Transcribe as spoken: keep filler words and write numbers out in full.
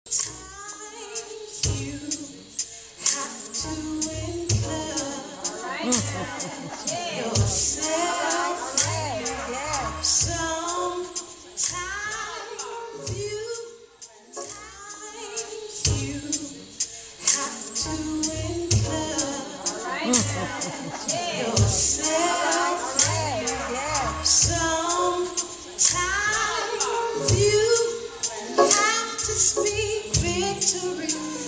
Sometimes you have to encourage yourself. Sometimes you, times you have to encourage yourself. Sometimes you have to speak victory